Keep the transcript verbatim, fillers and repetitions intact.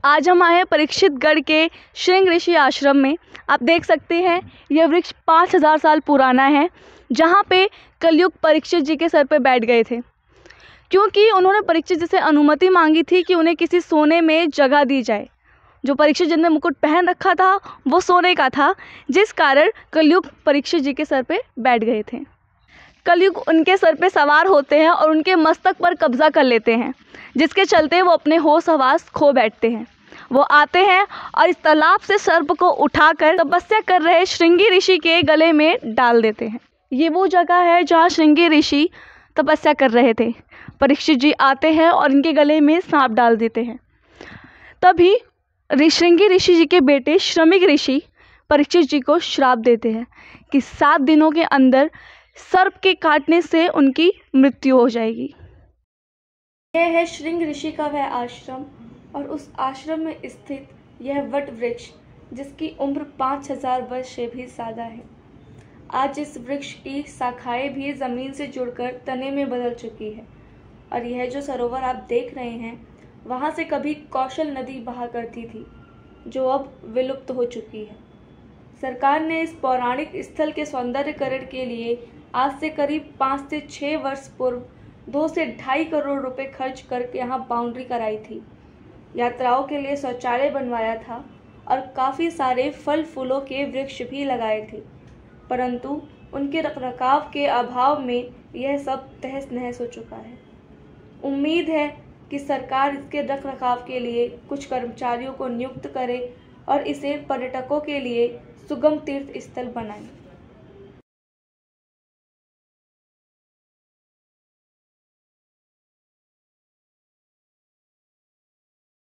आज हम आए हैं परीक्षितगढ़ के श्रृंग ऋषि आश्रम में। आप देख सकते हैं यह वृक्ष पाँच हज़ार साल पुराना है, जहाँ पे कलयुग परीक्षित जी के सर पे बैठ गए थे, क्योंकि उन्होंने परीक्षित जी से अनुमति मांगी थी कि उन्हें किसी सोने में जगह दी जाए। जो परीक्षित जी ने मुकुट पहन रखा था वो सोने का था, जिस कारण कलयुग परीक्षित जी के सर पे बैठ गए थे। कलयुग उनके सर पे सवार होते हैं और उनके मस्तक पर कब्जा कर लेते हैं, जिसके चलते वो अपने होश हवास खो बैठते हैं। वो आते हैं और इस तालाब से सर्प को उठाकर तपस्या कर रहे श्रृंगी ऋषि के गले में डाल देते हैं। ये वो जगह है जहाँ श्रृंगी ऋषि तपस्या कर रहे थे। परीक्षित जी आते हैं और इनके गले में सांप डाल देते हैं। तभी श्रृंगी ऋषि जी के बेटे श्रमिक ऋषि परीक्षित जी को श्राप देते हैं कि सात दिनों के अंदर सर्प के काटने से उनकी मृत्यु हो जाएगी। यह है श्रृंग ऋषि का वह आश्रम, और उस आश्रम में स्थित यह वट वृक्ष, जिसकी उम्र पाँच हजार वर्ष से भी ज़्यादा है। आज इस वृक्ष की शाखाएं भी ज़मीन से जुड़कर तने में बदल चुकी है, और यह जो सरोवर आप देख रहे हैं, वहाँ से कभी कौशल नदी बहा करती थी, जो अब विलुप्त हो चुकी है। सरकार ने इस पौराणिक स्थल के सौंदर्यीकरण के लिए आज से करीब पाँच से छः वर्ष पूर्व दो से ढाई करोड़ रुपए खर्च करके यहाँ बाउंड्री कराई थी, यात्राओं के लिए शौचालय बनवाया था और काफ़ी सारे फल फूलों के वृक्ष भी लगाए थे, परंतु उनके रखरखाव के अभाव में यह सब तहस नहस हो चुका है। उम्मीद है कि सरकार इसके रखरखाव के लिए कुछ कर्मचारियों को नियुक्त करे और इसे पर्यटकों के लिए सुगम तीर्थ स्थल बनाए।